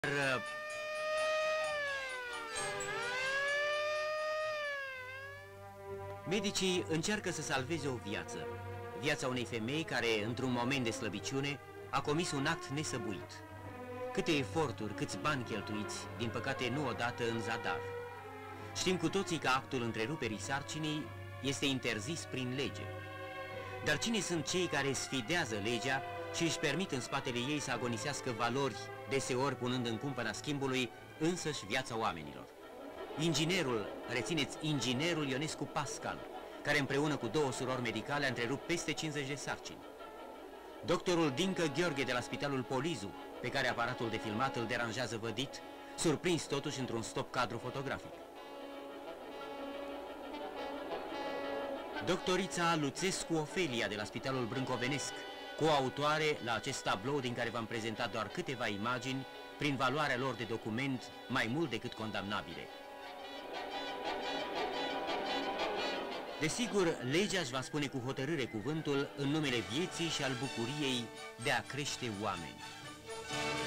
Medicii încearcă să salveze o viață, viața unei femei care, într-un moment de slăbiciune, a comis un act nesăbuit. Câte eforturi, câți bani cheltuiți, din păcate nu odată în zadar. Știm cu toții că actul întreruperii sarcinii este interzis prin lege. Dar cine sunt cei care sfidează legea și își permit în spatele ei să agonisească valori, deseori punând în cumpăna schimbului însăși viața oamenilor? Inginerul, rețineți, inginerul Ionescu Pascal, care împreună cu două surori medicale a întrerupt peste 50 de sarcini. Doctorul Dincă Gheorghe de la Spitalul Polizu, pe care aparatul de filmat îl deranjează vădit, surprins totuși într-un stop cadru fotografic. Doctorița Luțescu Ofelia de la Spitalul Brâncovenesc, coautoare la acest tablou din care v-am prezentat doar câteva imagini, prin valoarea lor de document mai mult decât condamnabile. Desigur, legea își va spune cu hotărâre cuvântul în numele vieții și al bucuriei de a crește oameni.